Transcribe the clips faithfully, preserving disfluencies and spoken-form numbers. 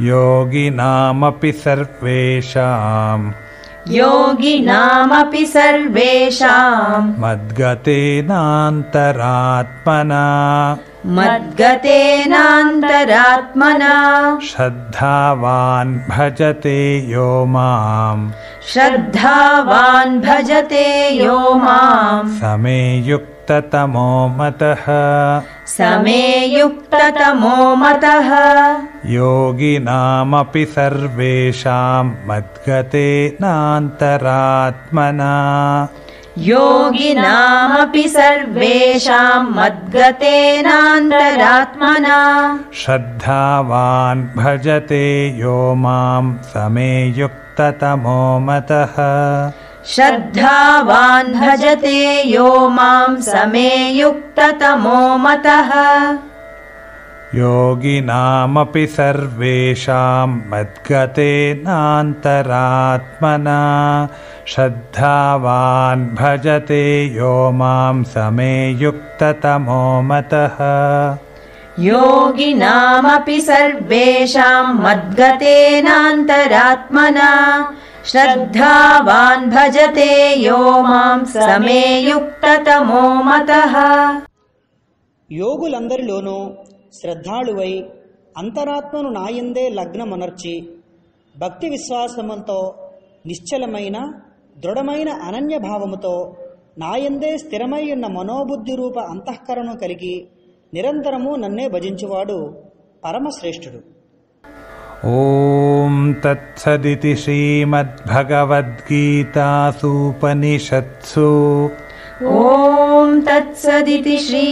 योगिनामपि सर्वेषां योगिनामपि सर्वेषां मद्गतेनान्तरात्मना मद्गतेनान्तरात्मना श्रद्धावान् भजते यो मां श्रद्धावान् भजते यो मां समे युक्ततमो मतः समे युक्ततमो मतः योगिनामपि सर्वेषां मद्गतेनान्तरात्मना योगिनामपि सर्वेषां मद्गतेनान्तरात्मना श्रद्धावान् भजते यो मां समे युक्ततमो मतः श्रद्धावान् भजते यो मां समे युक्ततमो मतः योगिनामपि सर्वेषां मद्गतेनान्तरात्मना श्रद्धावान् भजते यो मां समे युक्ततमो मतः योगिनामपि सर्वेषां मद्गतेनान्तरात्मना श्रद्धावान् भजते यो मां समे युक्ततमो मतः యోగులందరిలోనూ శ్రద్ధాళువై అంతరాత్మను నాయందే లగ్నమనర్చి భక్తి విశ్వాసములతో నిశ్చలమైన దృఢమైన అనన్య భావముతో నాయందే స్థిరమై ఉన్న మనోబుద్ధి రూప అంతఃకరణను కలిగి నిరంతరము నన్నే భజించువాడు పరమశ్రేష్ఠుడు. ఓం తత్సదితి శ్రీమద్భగవద్గీతాసూపనిషత్సు ఓం తత్సదితి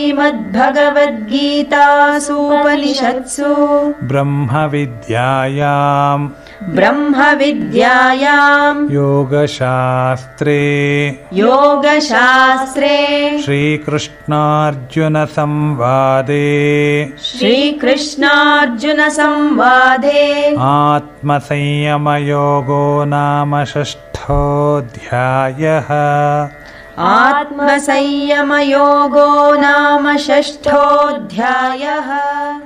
శ్రీమద్భగవద్గీతాసూపనిషత్సు బ్రహ్మ విద్యాయాం బ్రహ్మ విద్యాయాం యోగశాస్త్రే యోగశాస్త్రే శ్రీకృష్ణార్జున సంవాదే శ్రీకృష్ణార్జున సంవాదే ఆత్మసంయమయోగో నామ షష్ఠోऽధ్యాయః ఆత్మసంయమయోగో నామ షష్ఠోऽధ్యాయః.